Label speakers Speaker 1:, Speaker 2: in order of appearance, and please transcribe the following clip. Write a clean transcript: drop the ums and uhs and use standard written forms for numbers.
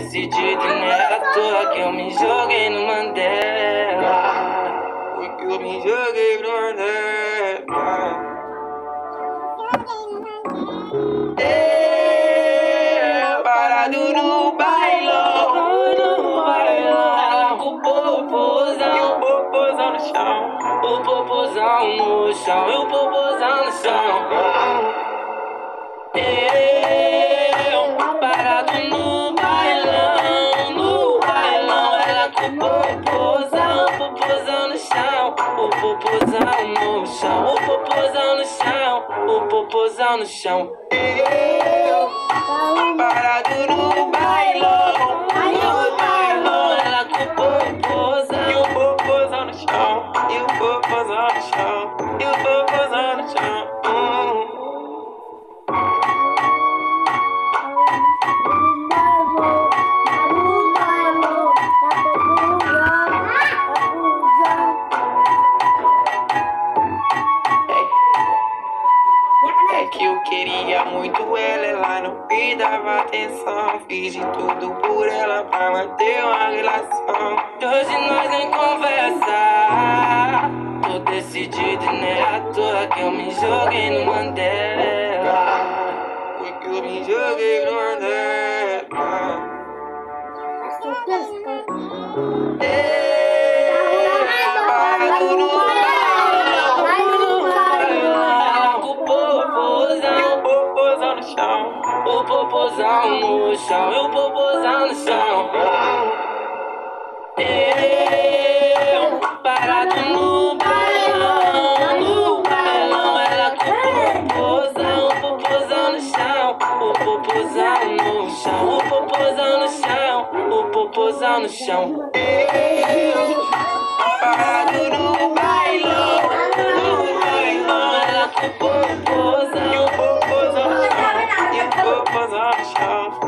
Speaker 1: decidido, né? À toa que eu me joguei no Mandela. Foi que eu me joguei no Mandela. Parado no bailão, ela com o popozão, e o popozão no chão, o popozão no chão, e o popozão no chão. Parado no bailão, ela com o popozão no chão, o popozão no chão, o popozão no chão, o popozão no chão. Parado no bailão, ela com o popozão, e o popozão no chão, e o popozão no chão, e o popozão no chão. É que eu queria muito ela não me dava atenção. Fiz de tudo por ela pra manter uma relação. Hoje nós nem conversa. Tô decidido, né? À toa que eu me joguei no Mandela. Foi que eu me joguei no Mandela. O popozão no chão, e o popozão no chão. Parado no bailão, ela com o popozão no chão, o popozão no chão, o popozão no chão, o popozão no chão. Parado no bailão, ela com o popozão no chão.